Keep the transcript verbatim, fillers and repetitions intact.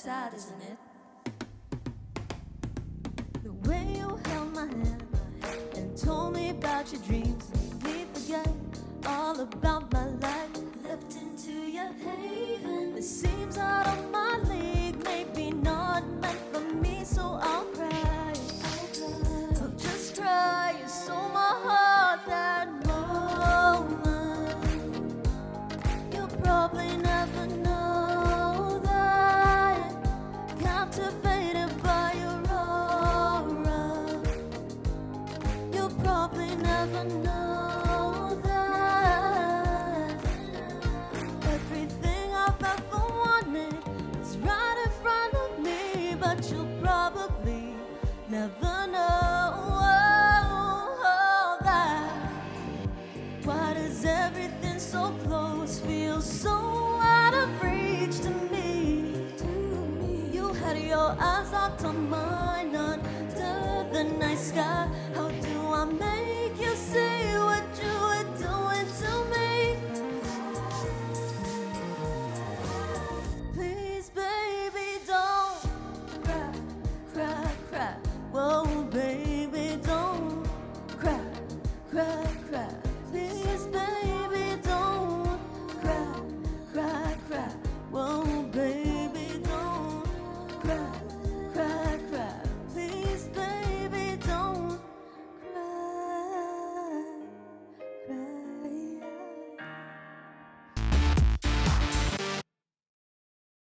sad, isn't it? The way you held my hand and told me about your dreams, we forget all about my life. Leapt into your haven. It seems out of my league, maybe not meant for me, so I'll cry. I'll, cry. I'll just cry. You stole my heart that moment. You'll probably never know that. Captivated by your aura. You'll probably never know that. Everything I've ever wanted is right in front of me, but you'll probably never know that. Why does everything so close feel so out of reach to me? You had your eyes locked on mine under the night sky. How do I make you see what you were doing to me? Please, baby, don't cry, cry, cry. Whoa, baby, don't cry, cry, cry. Please, baby, don't cry, cry, cry. Whoa, baby, don't cry,